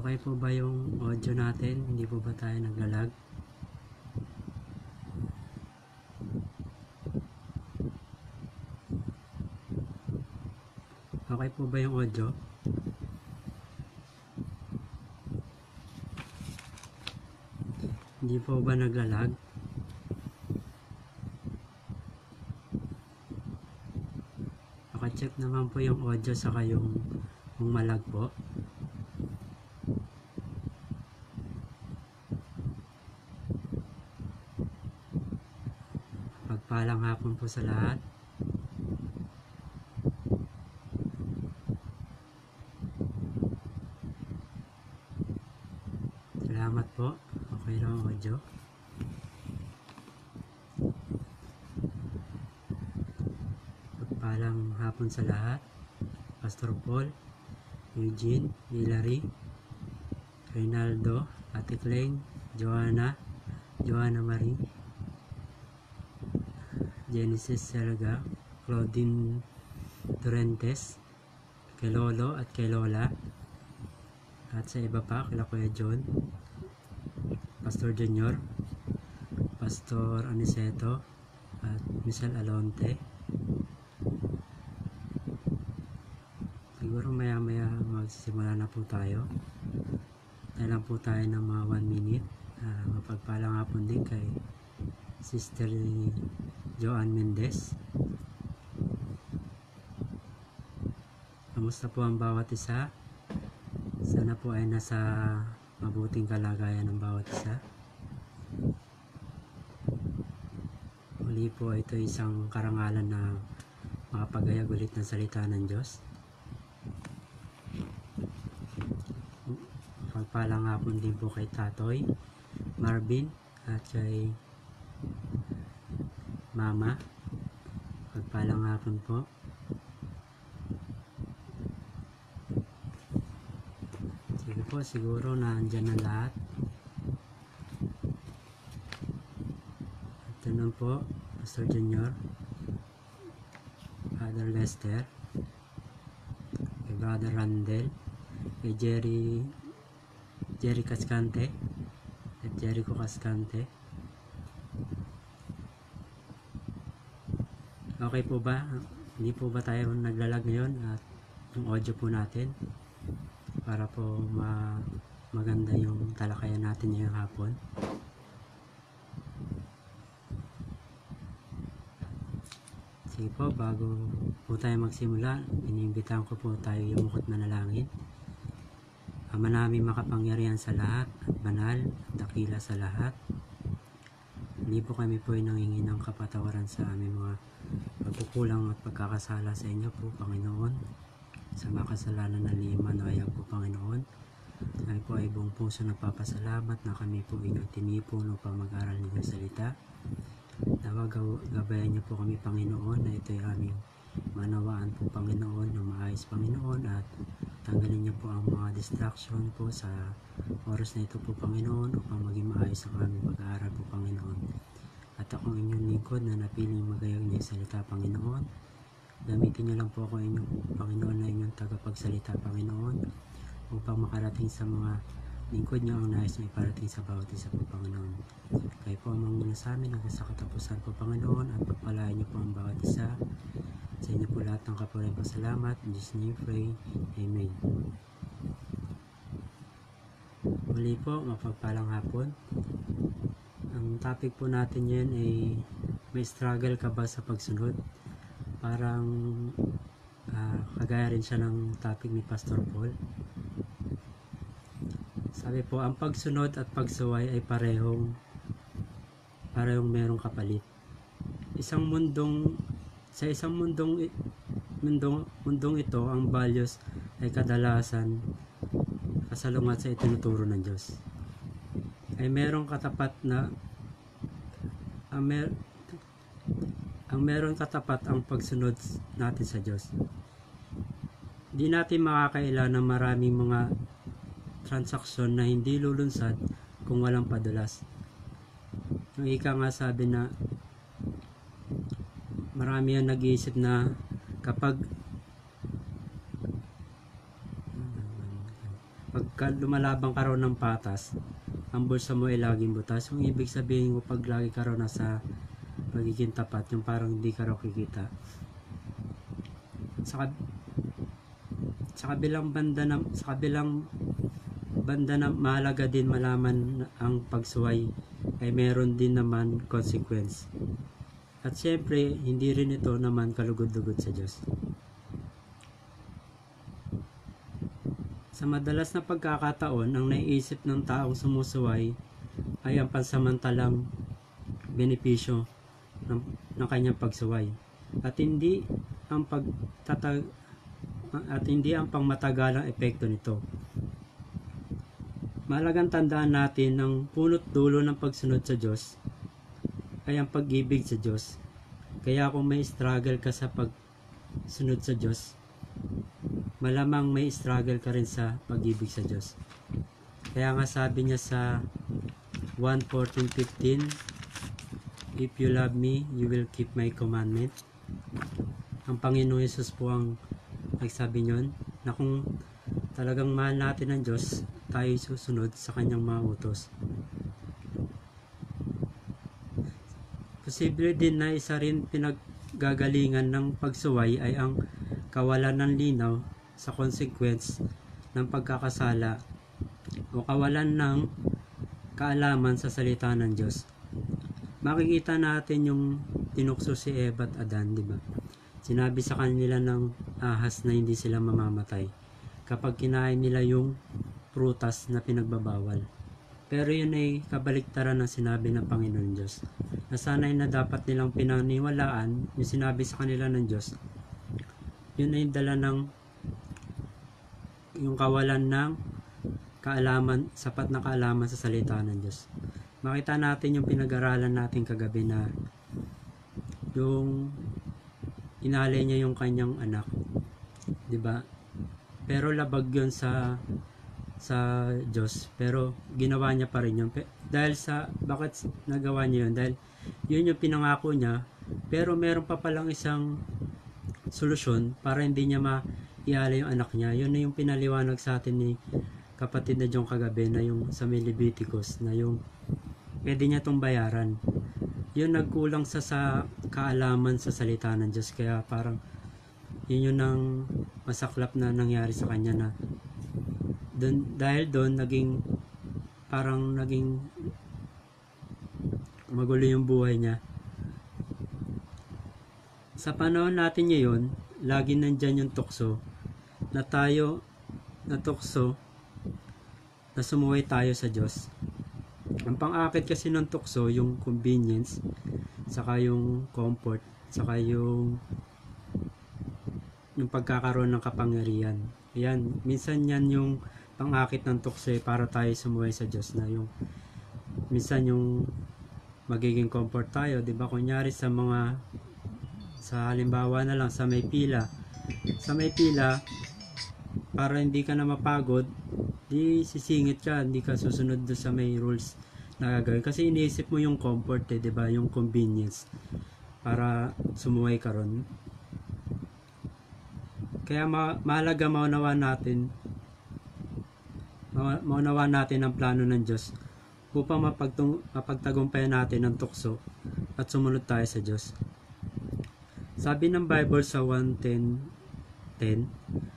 Okay po ba yung audio natin? Hindi po ba tayo naglalag? Okay po ba yung audio? Hindi po ba naglalag? Naka-check naman po yung audio saka yung malag po. Pagpalang hapon po sa lahat. Salamat po. Okay lang ang audio. Pagpalang hapon sa lahat. Pastor Paul, Eugene, Hilary, Reynaldo, Ate Cleng, Joanna Marie, Genesis Selga, Claudine Durentes, kay Lolo at kay Lola, at sa iba pa, kila Kuya John, Pastor Junior, Pastor Aniceto, at Michelle Alonte. Siguro maya magsisimula na po tayo. Tayo lang po tayo ng mga 1 minute. Mapagpalang hapon din kay Sister Joanne Mendez. Kamusta po ang bawat isa? Sana po ay nasa mabuting kalagayan ng bawat isa. Muli po ito isang karangalan na makapagayag ulit ng salita ng Diyos. Pagpalang hapon din po kay Tatoy, Marvin, at kay Mama. Pagpalang hapon po. Sige po, siguro na andyan na lahat. At naman po, Pastor Junior, Father Lester, kay Brother Randel, kay Jerry Cascante at Jericho Cascante. Okay po ba? Hindi po ba tayo naglalag ngayon at yung audio po natin para po maganda yung talakayan natin ngayong hapon? Sige po, bago po tayo magsimula, iniimbitahan ko po tayo yumukot manalangin. Ama namin makapangyarihan sa lahat at banal at dakila sa lahat, hindi po kami po ay nangingi ng kapatawaran sa aming mga pagkukulang at pagkakasala sa inyo po, Panginoon. Sa makasalanan na lima na ayaw po, Panginoon. Kami po ay buong puso nagpapasalamat na kami po inyong tinipon upang mag-aral ng salita. Nawag gabayan niyo po kami, Panginoon, na ito ay aming manawaan po, Panginoon, ng maayos, Panginoon, at tanggalin niyo po ang mga distraction po sa oras na ito po, Panginoon, upang maging maayos ang aming pag-aaral po, Panginoon. At akong inyong lingkod na napiling magayag niyo salita, Panginoon. Gamitin niyo lang po ako inyong, Panginoon, na inyong tagapagsalita, Panginoon, upang makarating sa mga lingkod niyo ang nais na iparating sa bawat isa po, Panginoon. Kayo po ang manguna sa amin hanggang sa katapusan po, Panginoon, at pagpalain niyo po ang bawat isa. Sa inyo po lahat ng kapurihan pasalamat. In Jesus' name pray. Amen. Muli po, mapagpalang hapon. Ang topic po natin yan ay may struggle ka ba sa pagsunod? Parang kagaya rin siya ng topic ni Pastor Paul. Sabi po, ang pagsunod at pagsuway ay parehong merong kapalit. Sa isang mundong ito, ang values ay kadalasan kasalungat sa itinuturo ng Diyos. Ay merong katapat na meron katapat ang pagsunod natin sa Diyos. Di natin makakaila ng maraming mga transaksyon na hindi lulunsad kung walang padulas. Yung ika nga sabi na marami ang nag-iisip na Pagka lumalaban ka raw ng patas, ang bulsa mo ay laging butas. Yung ibig sabihin mo, pag lagi ka raw nasa pagiging tapat, yung parang hindi ka raw kikita. Sa kabilang banda na mahalaga din malaman na ang pagsuway ay meron din naman consequence. At syempre, hindi rin ito naman kalugod-lugod sa Diyos. Sa madalas na pagkakataon, ang naiisip ng taong sumusuway ay ang pansamantalang benepisyo ng kanyang pagsuway at hindi ang pangmatagalang epekto nito. Mahalagang tandaan natin ng punot dulo ng pagsunod sa Diyos ay ang pag-ibig sa Diyos. Kaya kung may struggle ka sa pagsunod sa Diyos, malamang may struggle ka rin sa pag-ibig sa Diyos. Kaya nga sabi niya sa 1:14-15, "If you love me, you will keep my commandment." Ang Panginoon Yesus po ang nagsabi niyon, na kung talagang mahal natin ang Diyos, tayo susunod sa kanyang mga utos. Posible din na isa rin pinaggagalingan ng pagsuway ay ang kawalan ng linaw sa consequence ng pagkakasala o kawalan ng kaalaman sa salita ng Diyos. Makikita natin yung tinukso si Eva at Adan, di ba? Sinabi sa kanila ng ahas na hindi sila mamamatay kapag kinain nila yung prutas na pinagbabawal. Pero yun ay kabaliktaran ng sinabi ng Panginoon Diyos. Nasanay na dapat nilang pinaniwalaan yung sinabi sa kanila ng Diyos. Yun ay dala ng yung kawalan ng kaalaman, sapat na kaalaman sa salita ng Diyos. Makita natin yung pinag-aralan natin kagabi na yung inalay niya yung kanyang anak, di ba? Pero labag yun sa Diyos, pero ginawa niya pa rin yun. Dahil bakit nagawa niya yun? Dahil yun yung pinangako niya, pero meron pa palang isang solusyon para hindi niya ialay yung anak niya. Yun na yung pinaliwanag sa atin ni kapatid na John kagabi, na yung sa Leviticus, na yung pwede niya itong bayaran. Yun nagkulang sa kaalaman sa salita ng Diyos, kaya parang yun ang masaklap na nangyari sa kanya, na dahil doon naging magulo yung buhay niya. Sa panahon natin ngayon, lagi nandyan yung tukso na sumuway tayo sa Diyos. Ang pang-akit kasi ng tukso, yung convenience, saka yung comfort, saka yung pagkakaroon ng kapangyarihan. Yan, minsan yan yung pang-akit ng tukso para tayo sumuway sa Diyos, na yung minsan yung magiging comfort tayo, di ba? Kunyari sa halimbawa na lang sa may pila, para hindi ka na mapagod, di sisingit ka, hindi ka susunod doon sa may rules na gagawin, kasi iniisip mo yung comfort, di ba? Yung convenience para sumuway ka ron. Kaya mahalaga maunawa natin ang plano ng Diyos upang mapagtagumpayan natin ang tukso at sumunod tayo sa Diyos. Sabi ng Bible sa 1:10,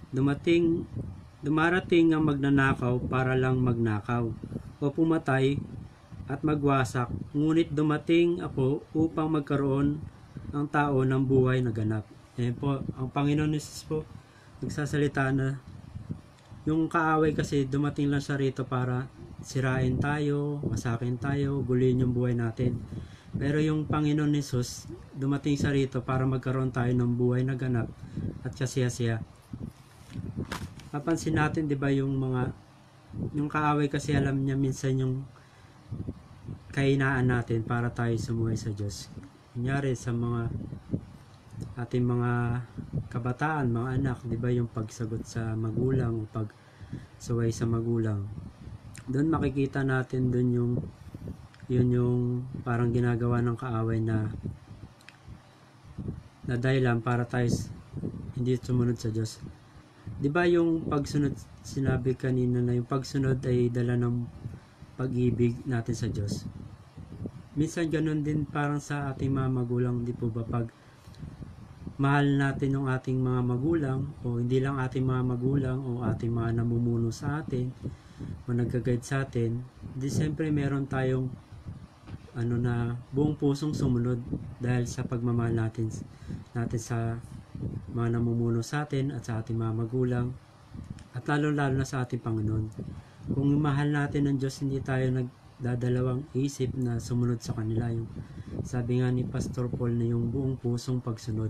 dumarating ang magnanakaw para lang magnakaw o pumatay at magwasak, ngunit dumating ako upang magkaroon ang tao ng buhay na ganap. Ayan po, ang Panginoon Jesus po nagsasalita na yung kaaway kasi dumating lang siya rito para sirain tayo, masakin tayo, guliin yung buhay natin. Pero yung Panginoon Jesus, dumating siya rito para magkaroon tayo ng buhay na ganap at kasiyasiya. Papansin natin, di ba, yung kaaway kasi alam niya minsan yung kahinaan natin para tayo sumuhay sa Diyos. Kunyari sa ating mga kabataan, mga anak, di ba, yung pagsagot sa magulang, pagsuway sa magulang. Doon makikita natin yun yung parang ginagawa ng kaaway na dahilan para tayo hindi sumunod sa Diyos. Di ba yung pagsunod, sinabi kanina na yung pagsunod ay dala ng pag-ibig natin sa Diyos. Minsan ganun din parang sa ating mga magulang, di po ba, pag mahal natin yung ating mga magulang, o hindi lang ating mga magulang o ating mga namumuno sa atin o nagka-guide sa atin, di siyempre meron tayong na buong pusong sumunod dahil sa pagmamahal natin sa mga namumuno sa atin at sa ating mga magulang, at lalo na sa ating Panginoon. Kung mahal natin ng Diyos, hindi tayo nagdadalawang isip na sumunod sa kanila. Yung sabi nga ni Pastor Paul na yung buong pusong pagsunod.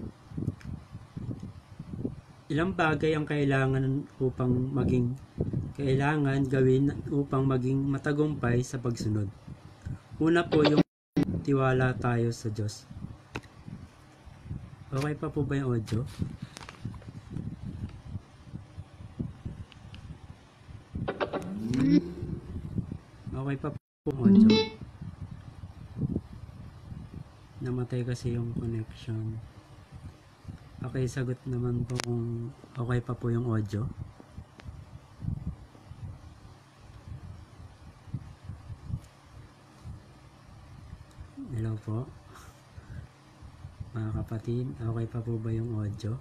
Ilang bagay ang kailangan gawin upang maging matagumpay sa pagsunod. Una po yung tiwala tayo sa Diyos. Okay pa po ba yung audio? Okay pa po yung audio. Namatay kasi yung connection. Okay, sagot naman po kung okay pa po yung audio. Hello po. Mga kapatid, okay pa po ba yung audio?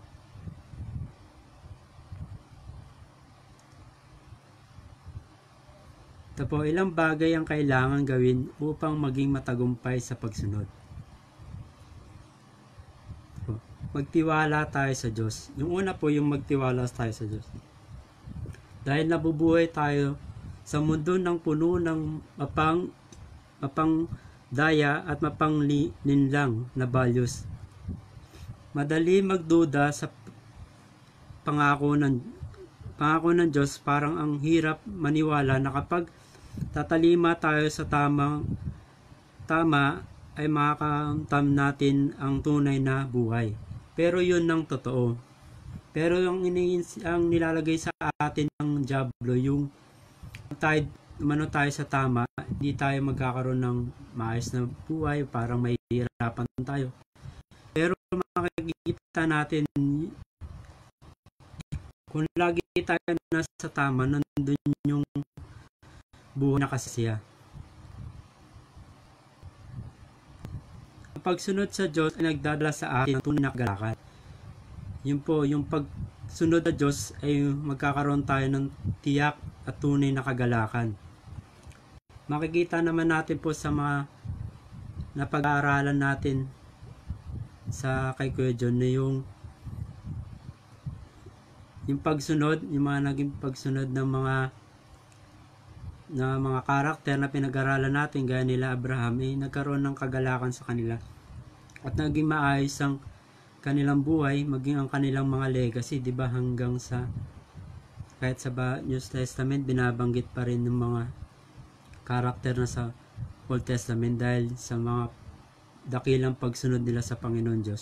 Ito po, ilang bagay ang kailangan gawin upang maging matagumpay sa pagsunod. Magtiwala tayo sa Diyos. Yung una po, yung magtiwala tayo sa Diyos. Dahil nabubuhay tayo sa mundo ng puno ng mapang daya at mapanglinlang na values. Madali magduda sa pangako ng Diyos. Parang ang hirap maniwala na kapag tatalima tayo sa tama ay makakamtam natin ang tunay na buhay. Pero yun ang totoo. Pero ang nilalagay sa atin ng diablo, yung tayo sa tama, hindi tayo magkakaroon ng maayos na buhay, parang mahihirapan tayo. Pero makikita natin, kung lagi tayo nasa tama, nandun yung buhay na kasisiya. Ang pagsunod sa Diyos ay nagdadala sa atin ng tunay na kagalakan. Yun po, yung pagsunod sa Diyos ay magkakaroon tayo ng tiyak at tunay na kagalakan. Makikita naman natin po sa mga napag-aaralan natin sa kay Kuya John na yung pagsunod, yung mga naging pagsunod ng mga karakter na pinag-aralan natin gaya nila Abraham, ay nagkaroon ng kagalakan sa kanila at naging maayos ang kanilang buhay, maging ang kanilang mga legacy, di ba, hanggang sa kahit sa New Testament binabanggit pa rin ng mga karakter na sa Old Testament dahil sa mga dakilang pagsunod nila sa Panginoon Diyos.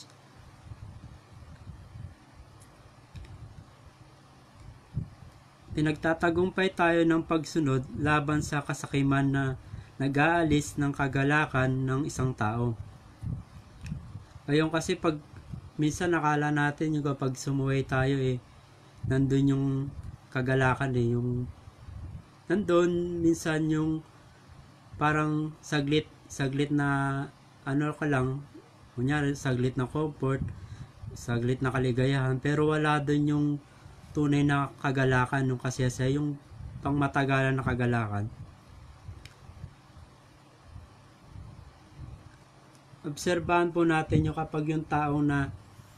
Pinagtatagumpay tayo ng pagsunod laban sa kasakiman na nag-aalis ng kagalakan ng isang tao. Ngayon kasi pag minsan nakala natin yung kapag sumuway tayo nandun yung kagalakan yung nandun minsan yung parang saglit na kunyari saglit na comfort, saglit na kaligayahan, pero wala dun yung tunay na kagalakan, yung kasiyasaya, yung pangmatagalan na kagalakan. Obserbahan po natin yung kapag yung tao na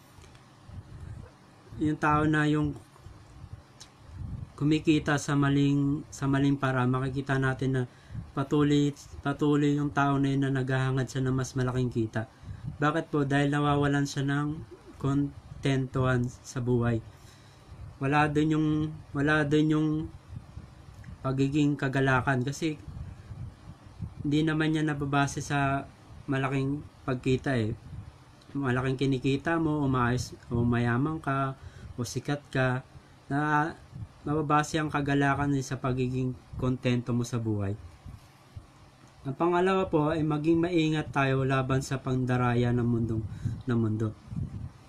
yung kumikita sa maling paraan, makikita natin na patuloy yung tao na yun na naghahangad siya ng mas malaking kita. Bakit po? Dahil nawawalan siya ng kontentuhan sa buhay. Wala din yung pagiging kagalakan kasi hindi naman niya nababase sa malaking pagkita malaking kinikita mo o maayos o mayaman ka o sikat ka, na mababase ang kagalakan sa pagiging kontento mo sa buhay. Ang pangalawa po ay maging maingat tayo laban sa pandaraya ng mundo.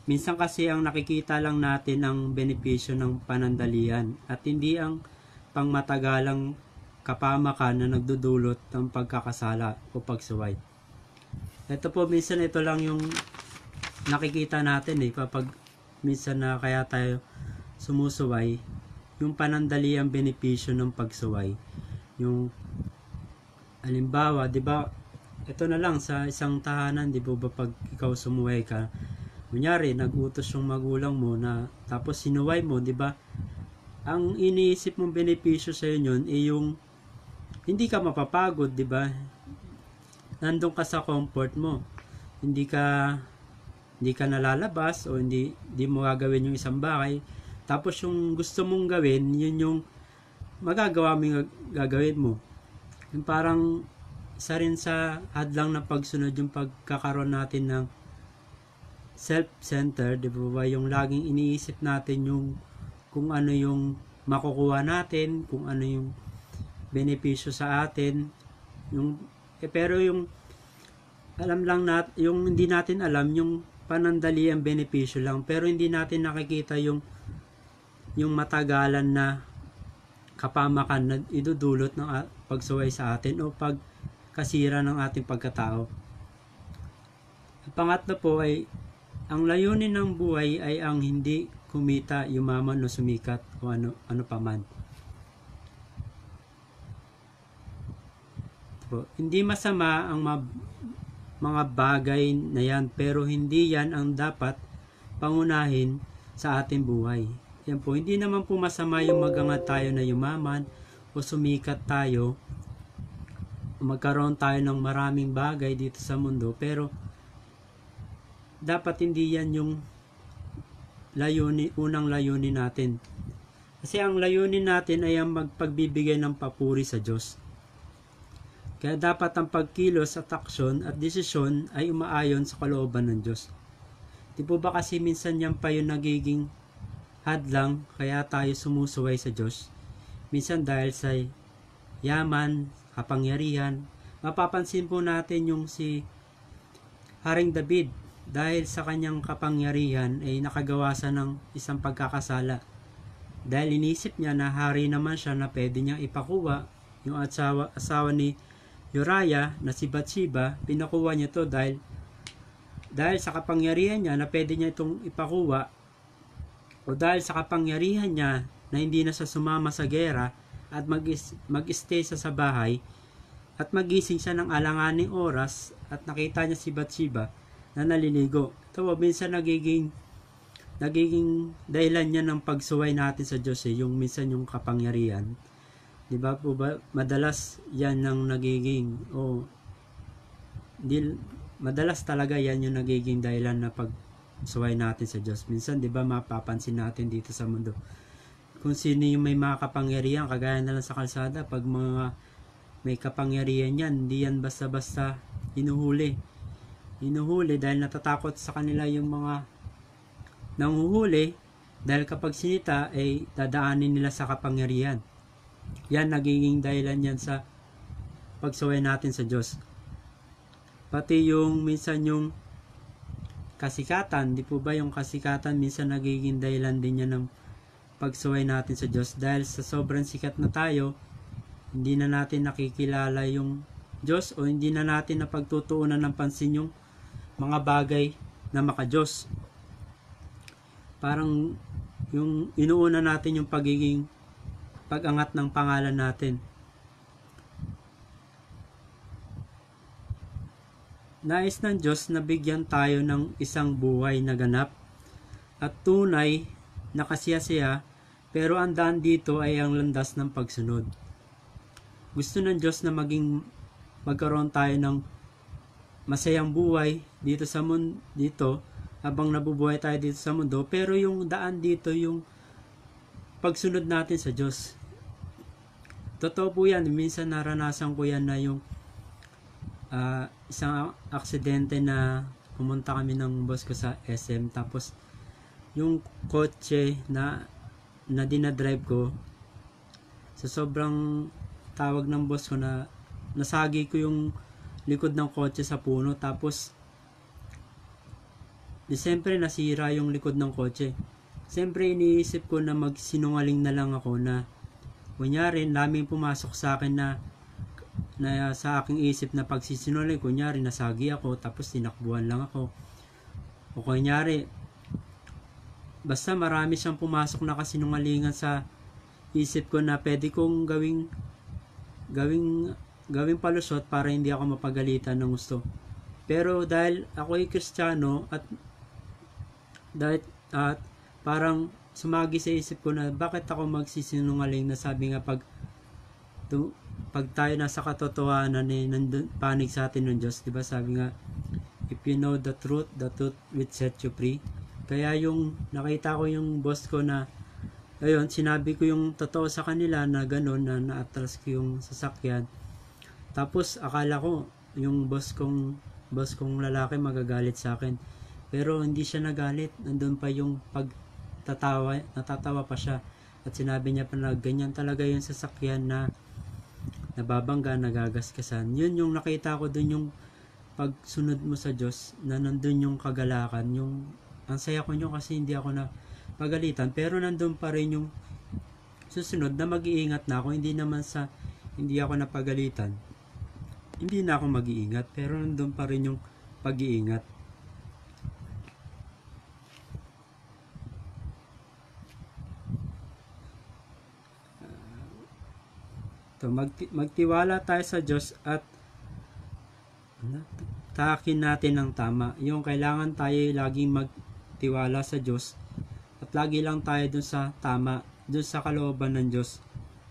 minsan kasi ang nakikita lang natin ang benepisyo ng panandalian at hindi ang pangmatagalang kapamakan na nagdudulot ng pagkakasala o pagsuway. Ito po, minsan ito lang yung nakikita natin kapag minsan na kaya tayo sumusuway, yung panandaliang benepisyo ng pagsuway. Yung halimbawa, 'di ba? Ito na lang sa isang tahanan, 'di ba, pag ikaw sumuway ka, kunyari nagutos yung magulang mo na tapos sinuway mo, 'di ba? Ang iniisip mong benepisyo sa inyo ay yung hindi ka mapapagod, 'di ba? Nandun ka sa comfort mo. Hindi ka nalalabas o hindi mo gagawin yung isang bagay. Tapos yung gusto mong gawin, yun yung magagawa mo yung gagawin mo. Yung parang isa rin sa hadlang na pagsunod yung pagkakaroon natin ng self-centered, di ba? Yung laging iniisip natin yung kung ano yung makukuha natin, kung ano yung benepisyo sa atin. Pero yung alam lang yung hindi natin alam yung panandali ang benepisyo lang, pero hindi natin nakikita yung matagalan na kapamakan na idudulot ng pagsuway sa atin o pagkasira ng ating pagkatao. Ang pangatlo po ay ang layunin ng buhay ay ang hindi kumita, yumaman o sumikat o ano paman. Hindi masama ang mga bagay na yan, pero hindi yan ang dapat pangunahin sa ating buhay. Yan po, hindi naman po masama yung magangat tayo na yumaman o sumikat tayo, magkaroon tayo ng maraming bagay dito sa mundo, pero dapat hindi yan yung unang layunin natin. Kasi ang layunin natin ay ang magpagbibigay ng papuri sa Diyos. Kaya dapat ang pagkilos at aksyon at desisyon ay umaayon sa kalooban ng Diyos. Di po ba kasi minsan yan pa yung nagiging hadlang kaya tayo sumusuway sa Diyos? Minsan dahil sa yaman, kapangyarihan. Mapapansin po natin yung si Haring David, dahil sa kanyang kapangyarihan ay nakagawa siya ng isang pagkakasala. Dahil inisip niya na hari naman siya na pwede niyang ipakuha yung asawa ni Uriah na si Bathsheba, pinakuha niya to dahil sa kapangyarihan niya na pwede niya itong ipakuha, o dahil sa kapangyarihan niya na hindi na siya sumama sa gera at mag-stay sa bahay at magising siya ng alanganing oras at nakita niya si Bathsheba na naliligo. Ito minsan nagiging dahilan niya ng pagsuway natin sa Diyos, yung minsan yung kapangyarihan. Di ba po ba, madalas yan ang nagiging, madalas talaga yan yung nagiging dahilan na pagsuway natin sa Diyos. Minsan, di ba, mapapansin natin dito sa mundo, kung sino yung may mga kapangyarihan, kagaya na lang sa kalsada, pag mga may kapangyarihan yan, hindi yan basta-basta hinuhuli dahil natatakot sa kanila yung mga nanghuhuli, dahil kapag sinita ay dadaanin nila sa kapangyarihan. Yan, nagiging dahilan yan sa pagsuway natin sa Diyos. Pati yung minsan yung kasikatan, di po ba yung kasikatan minsan nagiging dahilan din yan ng pagsuway natin sa Diyos, dahil sa sobrang sikat na tayo, hindi na natin nakikilala yung Diyos o hindi na natin napagtutuunan ng pansin yung mga bagay na maka-Diyos. Parang yung inuuna natin yung pag-angat ng pangalan natin. Nais ng Diyos na bigyan tayo ng isang buhay na ganap at tunay na kasiyasiya, pero ang daan dito ay ang landas ng pagsunod. Gusto ng Diyos na magkaroon tayo ng masayang buhay dito sa mundo, habang nabubuhay tayo dito sa mundo, pero yung daan dito yung pagsunod natin sa Diyos. Totoo po yan, minsan naranasan ko yan na yung isang aksidente na pumunta kami ng boss ko sa SM, tapos yung kotse na dinadrive ko, sa sobrang tawag ng boss ko na nasagi ko yung likod ng kotse sa puno, tapos siyempre nasira yung likod ng kotse. Siyempre iniisip ko na magsinungaling na lang ako na kunyari daming pumasok sa akin na sa aking isip na pagsisinungaling, kunyari nasagi ako tapos tinakbuhan lang ako, o kunyari basta marami siyang pumasok na kasinungalingan sa isip ko na pwede kong gawing palusot para hindi ako mapagalitan ng gusto. Pero dahil ako ay Kristiyano at parang sumagi sa isip ko na bakit ako magsisinungaling, na sabi nga pag tayo nasa katotohanan nandun panig sa atin ng Diyos, diba? Sabi nga, if you know the truth will set you free. Kaya yung nakita ko yung boss ko na ayun, sinabi ko yung totoo sa kanila na gano'n, na na-atras ko yung sasakyan. Tapos akala ko yung boss kong lalaki magagalit sa akin. Pero hindi siya nagalit. Nandun pa yung natatawa pa siya. At sinabi niya pa na ganyan talaga yung sasakyan na nababangga, nagagasgasan. Yun yung nakita ko dun, yung pagsunod mo sa Diyos, na nandun yung kagalakan. Yung ang saya ko nyo kasi hindi ako na pagalitan, pero nandun pa rin yung susunod na mag-iingat na ako. Hindi naman sa hindi ako napagalitan, hindi na ako mag-iingat, pero nandun pa rin yung pag-iingat. Magtiwala tayo sa Diyos at tahakin natin ng tama. Yung kailangan tayo laging magtiwala sa Diyos at lagi lang tayo dun sa tama, dun sa kalooban ng Diyos.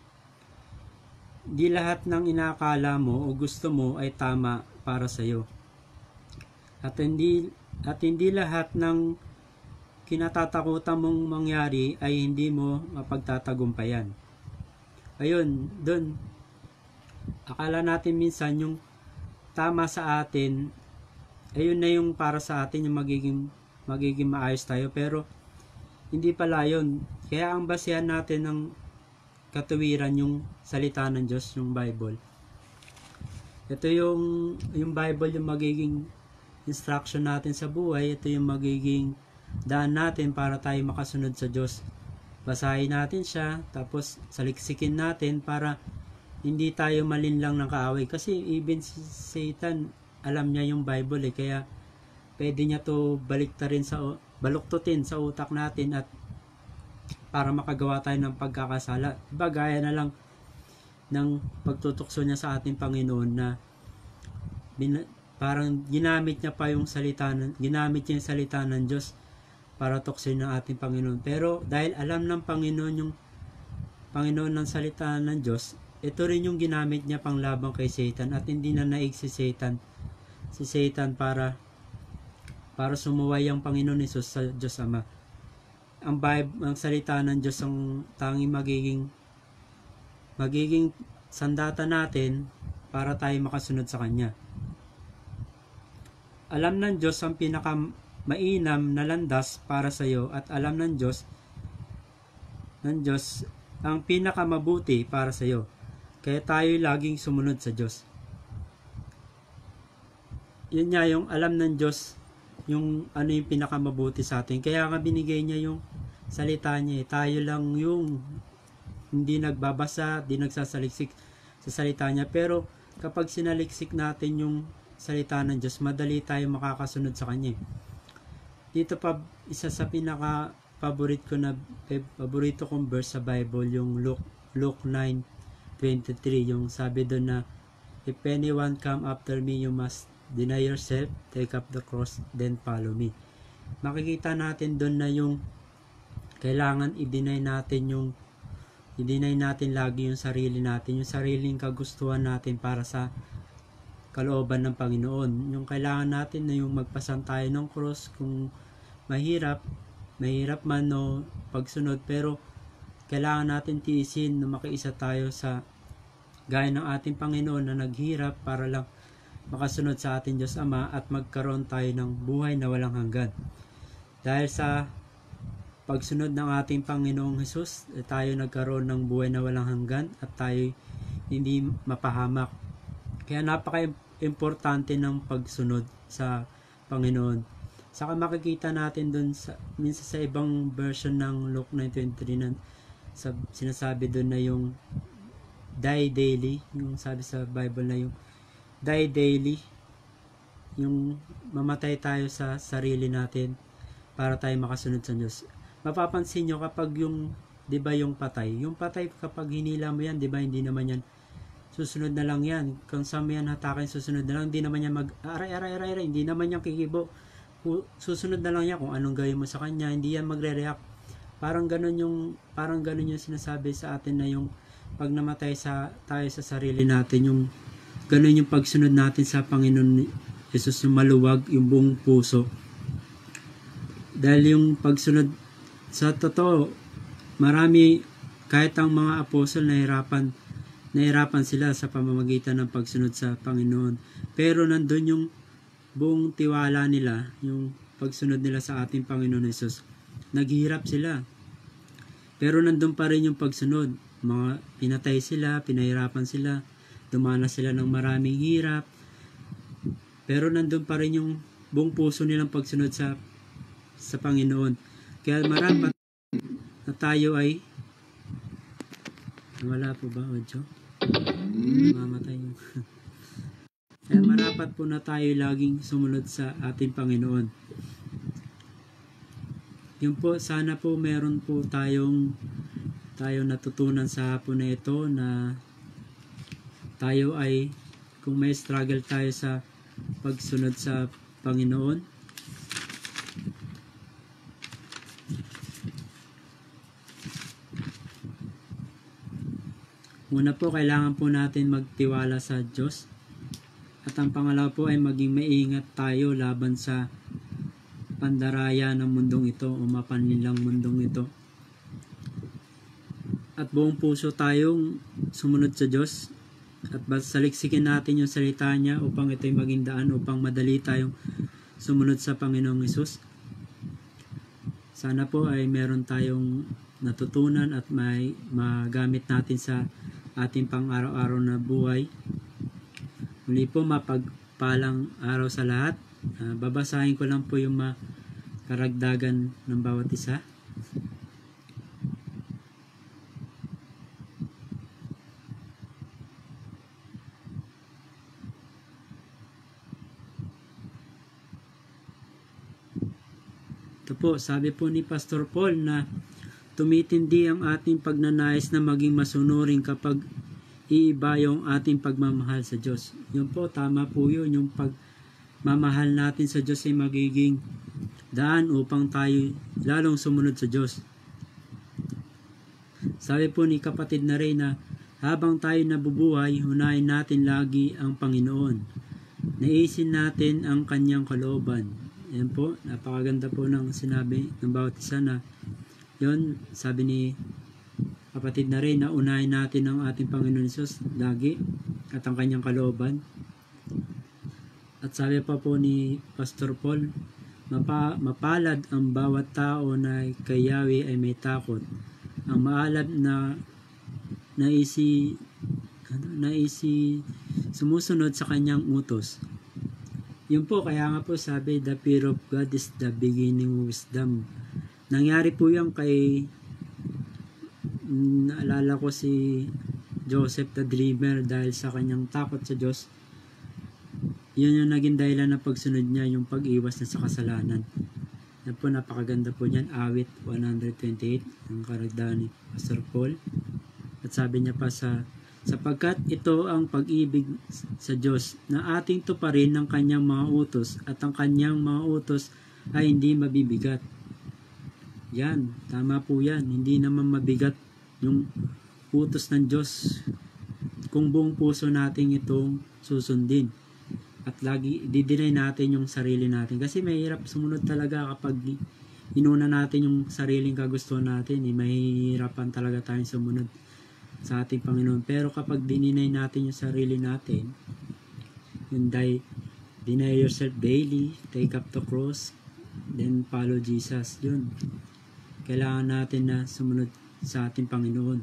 Di lahat ng inakala mo o gusto mo ay tama para sa iyo. At hindi lahat ng kinatatakutan mong mangyari ay hindi mo mapagtatagumpayan. Ayun, dun. Akala natin minsan yung tama sa atin, ayun na yung para sa atin, yung magiging maayos tayo, pero hindi pala yun. Kaya ang basehan natin ng katuwiran yung salita ng Diyos, yung Bible. Ito yung Bible, yung magiging instruction natin sa buhay. Ito yung magiging daan natin para tayo makasunod sa Diyos. Basahin natin siya, tapos saliksikin natin para hindi tayo malinlang ng kaaway. Kasi even si Satan, alam niya yung Bible kaya pwede niya to baluktutin sa utak natin at para makagawa tayo ng pagkakasala. Gaya na lang ng pagtutukso niya sa ating Panginoon na parang ginamit niya yung salita ng Diyos para tuksin ng ating Panginoon. Pero dahil alam ng Panginoon yung Panginoon ng salita ng Diyos, ito rin yung ginamit niya pang labang kay Satan, at hindi na naig si Satan para sumuway ang Panginoon Hesus sa Diyos Ama. Ang salita ng Diyos ang tanging magiging sandata natin para tayo makasunod sa Kanya. Alam ng Diyos ang mainam na landas para sa iyo, at alam ng Diyos ang pinakamabuti para sa iyo. Kaya tayo laging sumunod sa Diyos. Yun nga yung alam ng Diyos, yung ano yung pinakamabuti sa atin. Kaya nga binigay niya yung salita niya. Tayo lang yung hindi nagbabasa, hindi nagsasaliksik sa salita niya. Pero kapag sinaliksik natin yung salita ng Diyos, madali tayo makakasunod sa Kanya. Dito pa isa sa paborito kong verse sa Bible, yung Luke 9:23, yung sabi doon na, if anyone come after me, you must deny yourself, take up the cross, then follow me. Makikita natin doon na yung kailangan i-deny natin lagi yung sarili natin, yung sariling kagustuhan natin para sa kalooban ng Panginoon. Yung kailangan natin na yung magpasan tayo ng cross kung mahirap man o pagsunod, pero kailangan natin tiisin na makiisa tayo sa gaya ng ating Panginoon na naghirap para lang makasunod sa ating Diyos Ama at magkaroon tayo ng buhay na walang hanggan. Dahil sa pagsunod ng ating Panginoong Hesus, tayo nagkaroon ng buhay na walang hanggan at tayo hindi mapahamak. Kaya napaka-importante ng pagsunod sa Panginoon. Saka makikita natin dun minsan sa ibang version ng Luke 9:23 na sinasabi dun na yung die daily, yung sabi sa Bible na yung die daily, yung mamatay tayo sa sarili natin para tayo makasunod sa Diyos. Mapapansin nyo kapag yung, di ba yung patay kapag hinila mo yan, di ba hindi naman yan susunod na lang yan. Kung saan mo yan hatakin, susunod na lang. Hindi naman yan aray. Hindi naman yan kikibo. Susunod na lang yan kung anong gawin mo sa kanya. Hindi yan magre-react. Parang ganun yung sinasabi sa atin na yung pag namatay tayo sa sarili natin, yung ganun yung pagsunod natin sa Panginoon Jesus, yung maluwag, yung buong puso. Dahil yung pagsunod sa totoo, marami, kahit ang mga apostol nahirapan sila sa pamamagitan ng pagsunod sa Panginoon. Pero nandun yung buong tiwala nila, yung pagsunod nila sa ating Panginoon Jesus. Naghihirap sila. Pero nandun pa rin yung pagsunod. Mga pinatay sila, pinahirapan sila, dumanas sila ng maraming hirap. Pero nandun pa rin yung buong puso nilang pagsunod sa Panginoon. Kaya marapat na tayo ay wala po ba, Ocho? Mamatay yung kaya marapat po na tayo laging sumunod sa ating Panginoon. Yun po, sana po meron po tayong natutunan sa hapon na ito, na tayo ay, kung may struggle tayo sa pagsunod sa Panginoon, una po, kailangan po natin magtiwala sa Diyos. At ang pangalawa po ay maging maingat tayo laban sa pandaraya ng mundong ito o mapanlilang mundong ito. At buong puso tayong sumunod sa Diyos at saliksikin natin yung salita niya upang ito'y maging daan, upang madali tayong sumunod sa Panginoong Hesus. Sana po ay meron tayong natutunan at may magamit natin sa ating pang-araw-araw na buhay. Muli po, mapagpalang araw sa lahat. Babasahin ko lang po yung karagdagan ng bawat isa. Ito po, sabi po ni Pastor Paul na tumitindi ang ating pagnanais na maging masunurin kapag iiba yung ating pagmamahal sa Diyos. Yun po, tama po yun. Yung pagmamahal natin sa Diyos ay magiging daan upang tayo lalong sumunod sa Diyos. Sabi po ni kapatid na Ray na habang tayo nabubuhay, hunayin natin lagi ang Panginoon. Naisin natin ang kanyang kalooban. Yan po, napakaganda po ng sinabi ng bawat isa na yun, sabi ni kapatid na rin, na unahin natin ang ating Panginoon Jesus lagi at ang kanyang kalooban. At sabi pa po ni Pastor Paul, mapalad ang bawat tao na kay Yahweh ay may takot. Ang maalab na naisi sumusunod sa kanyang utos. Yun po, kaya nga po sabi, the fear of God is the beginning of wisdom. Nangyari po yan kay, naalala ko si Joseph the Dreamer, dahil sa kanyang takot sa Diyos. Yun yung naging dahilan ng pagsunod niya, yung pag-iwas na sa kasalanan. Yan po, napakaganda po niyan, awit 128, ang karagdagan ni Pastor Paul. At sabi niya pa sapagkat ito ang pag-ibig sa Diyos, na ating tuparin ng kanyang mga utos, at ang kanyang mga utos ay hindi mabibigat. Yan, tama po yan. Hindi naman mabigat yung utos ng Diyos kung buong puso natin itong susundin. At lagi, didinay natin yung sarili natin. Kasi mahirap sumunod talaga kapag inuna natin yung sariling kagustuhan natin. Mahihirapan talaga tayong sumunod sa ating Panginoon. Pero kapag dininay natin yung sarili natin, yung deny yourself daily, take up the cross, then follow Jesus. Yun. Kailangan natin na sumunod sa ating Panginoon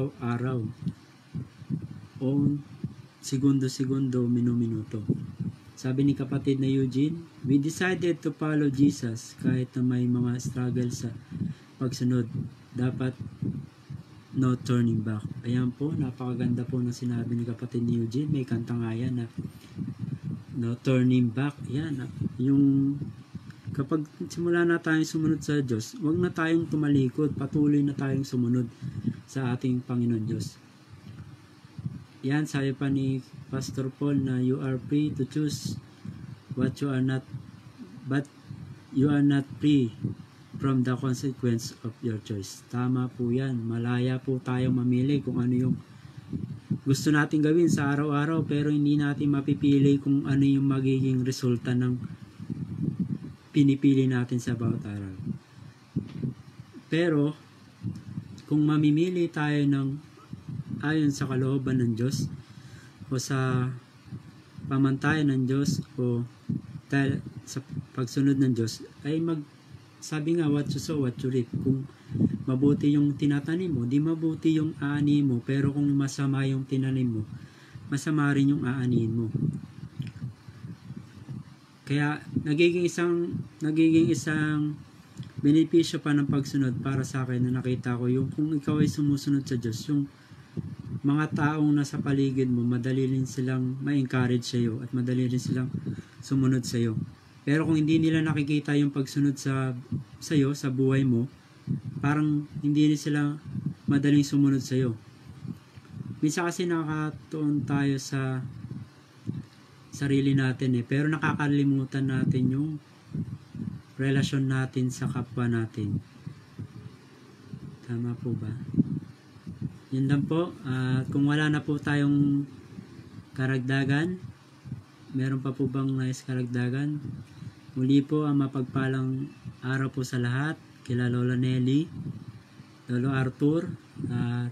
araw-araw o segundo-segundo, minuto-minuto. Sabi ni kapatid na Eugene, we decided to follow Jesus kahit na may mga struggle sa pagsunod. Dapat no turning back. Ayan po, napakaganda po ng sinabi ni kapatid ni Eugene. May kanta nga yan na no turning back. Yan, yung kapag simula na tayong sumunod sa Diyos, huwag na tayong tumalikod. Patuloy na tayong sumunod sa ating Panginoon Diyos. Yan, sabi pa ni Pastor Paul na you are free to choose what you are not, but you are not free from the consequence of your choice. Tama po yan. Malaya po tayong mamili kung ano yung gusto natin gawin sa araw-araw, pero hindi natin mapipili kung ano yung magiging resulta ng pinipili natin sa bawat araw. Pero kung mamimili tayo ng ayon sa kalooban ng Diyos o sa pamantayan ng Diyos o sa pagsunod ng Diyos, ay sabi nga, what you sow, what you reap. Kung mabuti yung tinatanim mo, di mabuti yung aani mo. Pero kung masama yung tinanim mo, masama rin yung aanihin mo. Kaya nagiging isang benepisyo pa ng pagsunod para sa akin na nakita ko yung kung ikaw ay sumusunod sa Diyos, yung mga taong nasa paligid mo, madali rin silang ma-encourage sa iyo at madali rin silang sumunod sa iyo. Pero kung hindi nila nakikita yung pagsunod sa iyo, sa buhay mo, parang hindi rin sila madaling sumunod sa iyo. Minsan kasi nakakatuon tayo sa sarili natin pero nakakalimutan natin yung relasyon natin sa kapwa natin. Tama po ba? Yun lang po. Kung wala na po tayong karagdagan, meron pa po bang nais karagdagan? Muli po ang mapagpalang araw po sa lahat. Kila Lola Nelly, Lolo Arthur, at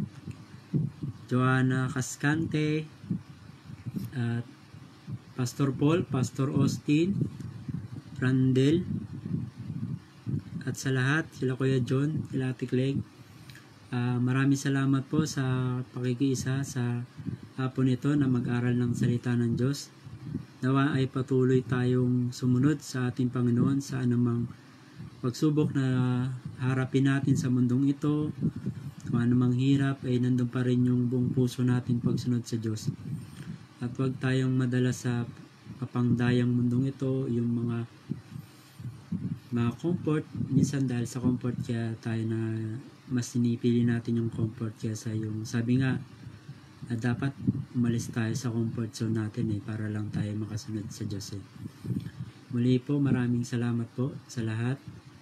Joanna Cascante, at Pastor Paul, Pastor Austin, Randel, at sa lahat, sila Kuya John, sila Ate Clegg. Maraming salamat po sa pakikiisa sa hapon ito na mag-aral ng salita ng Diyos. Nawa ay patuloy tayong sumunod sa ating Panginoon sa anumang pagsubok na harapin natin sa mundong ito. Kung anumang hirap ay nandun pa rin yung buong puso natin pagsunod sa Diyos. At huwag tayong madala sa kapangdayang mundong ito, yung mga comfort. Minsan dahil sa comfort kaya tayo na mas sinipili natin yung comfort kaysa yung sabi nga na dapat umalis tayo sa comfort zone natin para lang tayo makasunod sa Diyos Muli po, maraming salamat po sa lahat.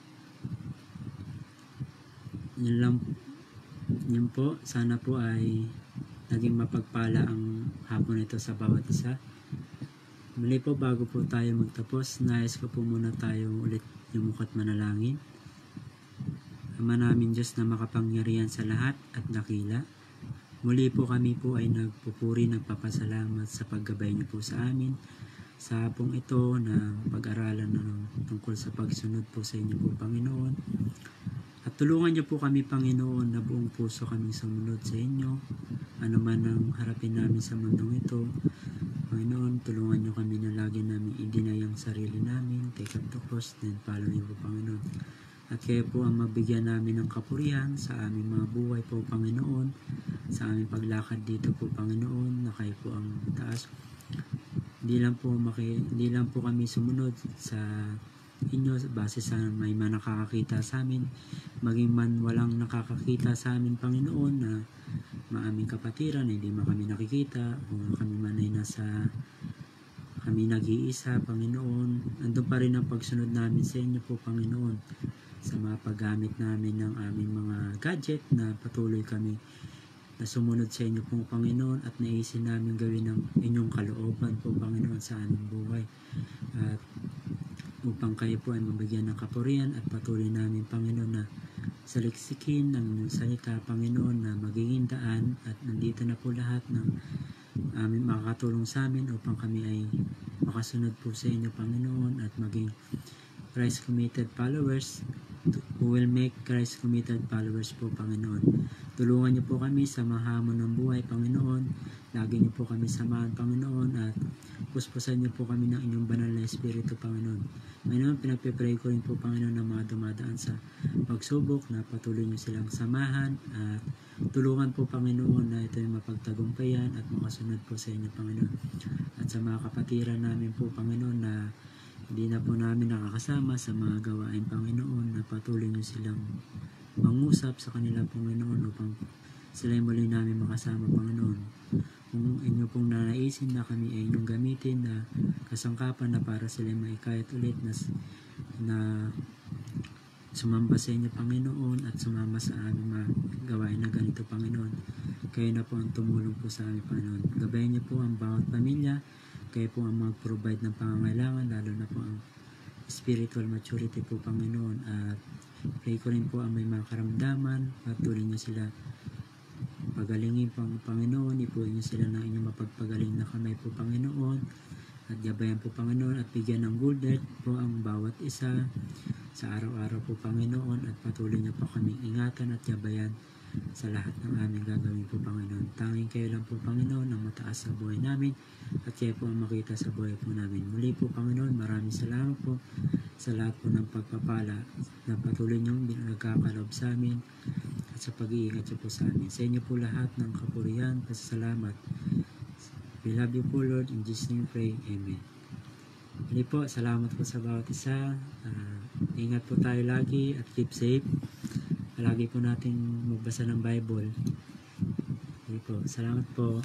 Yun po, sana po ay naging mapagpala ang hapon ito sa bawat isa. Muli po, bago po tayo magtapos, nais ko po muna tayo ulit yumukot manalangin. Ama namin Diyos na makapangyarihan sa lahat at dakila, muli po kami po ay nagpupuri, nagpapasalamat sa paggabay niyo po sa amin sa hapong ito na pag-aralan tungkol sa pagsunod po sa inyo po Panginoon. At tulungan niyo po kami Panginoon na buong puso kaming sumunod sa inyo, ano man ang harapin namin sa mundong ito. Panginoon, tulungan niyo kami na lagi namin i-deny ang sarili namin, take up the cross, then follow niyo po Panginoon. At kayo po ang mabigyan namin ng kapurihan sa aming mga buhay po Panginoon, sa aming paglakad dito po Panginoon, na kayo po ang taas. Hindi lang po kami sumunod sa inyo base sa may man nakakakita sa amin, maging man walang nakakakita sa amin Panginoon na maaming kapatiran, hindi man kami nakikita o kami man ay kami nag-iisa Panginoon, andun pa rin ang pagsunod namin sa inyo po Panginoon, sa mga paggamit namin ng aming mga gadget na patuloy kami na sumunod sa inyo pong Panginoon at naisin namin gawin ng inyong kalooban po Panginoon sa aming buhay, at upang kayo po ay mabigyan ng kapurihan at patuloy namin Panginoon na saliksikin ng inyong salita Panginoon na magiging daan, at nandito na po lahat ng aming makakatulong sa amin upang kami ay makasunod po sa inyo Panginoon at maging Christ committed followers who will make Christ committed followers po Panginoon. Tulungan niyo po kami sa mahamon ng buhay Panginoon Lagi niyo po kami samahan, Panginoon, at puspusan niyo po kami ng inyong banal na Espiritu, Panginoon. Panginoon, pinagpipray ko rin po, Panginoon, ng mga dumadaan sa pagsubok na patuloy niyo silang samahan at tulungan po, Panginoon, na ito ay mapagtagumpayan at makasunod po sa inyo, Panginoon. At sa mga kapatiran namin po, Panginoon, na hindi na po namin nakakasama sa mga gawain, Panginoon, na patuloy niyo silang mangusap sa kanila, Panginoon, upang sila ay muli namin makasama, Panginoon. Kung inyo pong nanaisin na kami ay inyong gamitin na kasangkapan na para sila maikayat ulit na sumamba sa inyo, Panginoon, at sumama sa aming mga gawain na ganito, Panginoon. Kayo na po ang tumulong po sa amin, Panginoon. Gabayan niyo po ang bawat pamilya. Kayo po ang mag-provide ng pangangailangan, lalo na po ang spiritual maturity po, Panginoon. At pray ko rin po ang may mga karamdaman. Patuloy niyo sila pagalingin, Panginoon. Ipuin niyo sila ng inyong mapagpagaling na kamay po, Panginoon. At gabayan po, Panginoon, at bigyan ng good health po ang bawat isa sa araw-araw po, Panginoon. At patuloy niyo po kaming ingatan at gabayan sa lahat ng aming gagawin po, Panginoon. Tanging kayo lang po, Panginoon, ang mataas sa buhay namin at kayo po ang makita sa buhay po namin. Muli po, Panginoon, maraming salamat po sa lahat po ng pagpapala na patuloy niyong nagkakalob sa amin at sa pag-iingat niyo po sa amin. Sa inyo po lahat ng kapurihan, pasasalamat. We love you po, Lord. In Jesus' name pray. Amen. Muli po, salamat po sa bawat isa. Ingat po tayo lagi at keep safe. Lagi po natin magbasa ng Bible. Muli po, salamat po.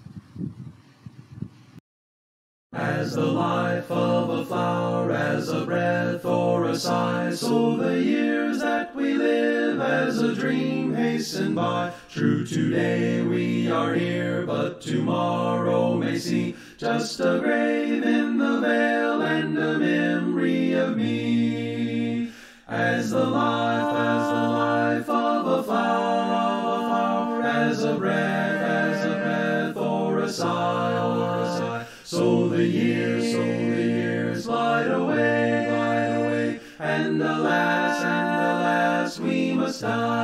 As the life of a flower, as a breath or a sigh, so the years that we live as a dream hasten by. True, today we are here, but tomorrow may see just a grave in the veil and a memory of me. As the life of a flower, as a breath or a sigh, so the years glide away, and alas, we must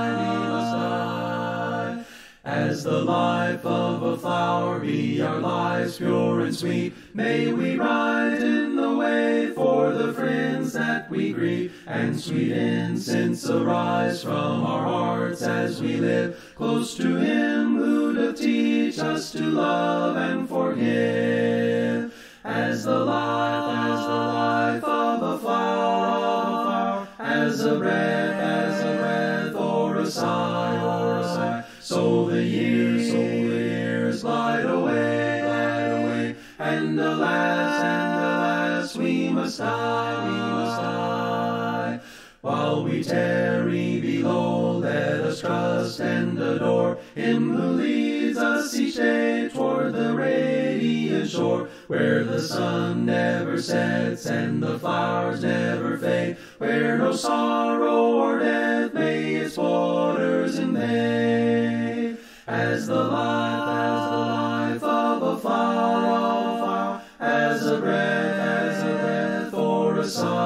die. As the life of a flower be our lives pure and sweet, may we ride in the way for the friends that we greet, and sweet incense arise from our hearts as we live close to Him who doth teach us to love and forgive. As the life of a flower, as a breath or a sigh, so the years glide away, and alas, we must die. While we tarry below, let us trust and adore Him who leads us each day toward the radiant shore, where the sun never sets and the flowers never fade, where no sorrow or death may its waters invade. As the life of a flower, as a breath or a sigh,